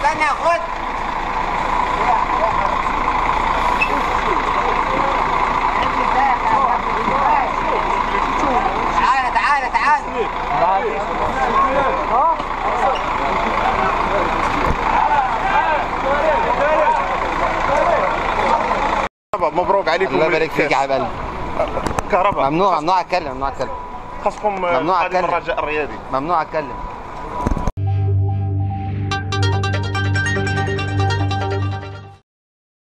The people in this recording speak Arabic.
استنى خد. تعالى تعالى تعالى. مبروك عليكم. الله يبارك فيك يا حبيب قلبي. كهرباء ممنوع اتكلم، ممنوع اتكلم. خاصكم ممنوع اتكلم. الرجاء الرياضي. ممنوع اتكلم.